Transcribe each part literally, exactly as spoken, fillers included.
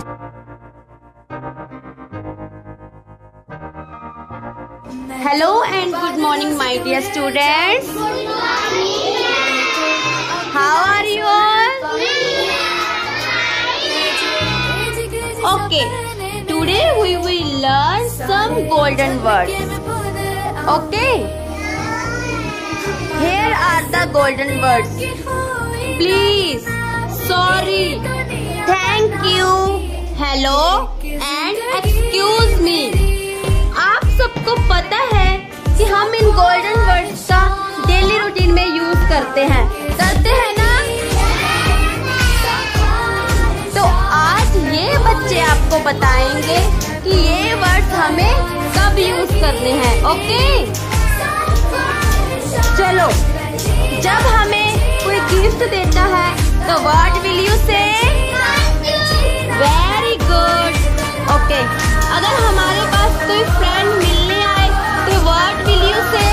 Hello and good morning, my dear students. How are you all? Okay, today we will learn some golden words. Okay, here are the golden words. Please, sorry, thank you, hello and excuse me. आप सबको पता है कि हम इन golden words का daily routine में use करते हैं करते हैं ना। तो आज ये बच्चे आपको बताएंगे कि ये वर्ड्स हमें कब यूज करने हैं। ओके, चलो, जब हमें कोई गिफ्ट देता है तो what will you say? Very good. Okay, अगर हमारे पास कोई फ्रेंड मिलने आए तो what will you say?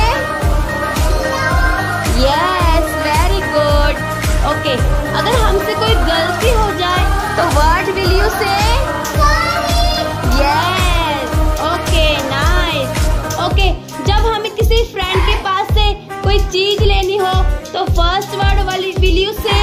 Yes, very good. Okay, अगर हमसे कोई गलती हो जाए तो what will you say? Yes, okay, nice. Okay, जब हमें किसी फ्रेंड के पास से कोई चीज लेनी हो तो फर्स्ट वर्ड वाली will you say?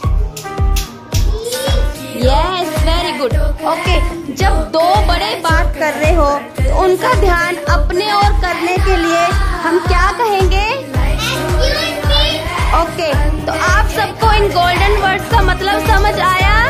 Yes, very good. Okay, जब दो बड़े बात कर रहे हो तो उनका ध्यान अपने ओर करने के लिए हम क्या कहेंगे? ओके, तो आप सबको इन गोल्डन वर्ड्स का मतलब समझ आया?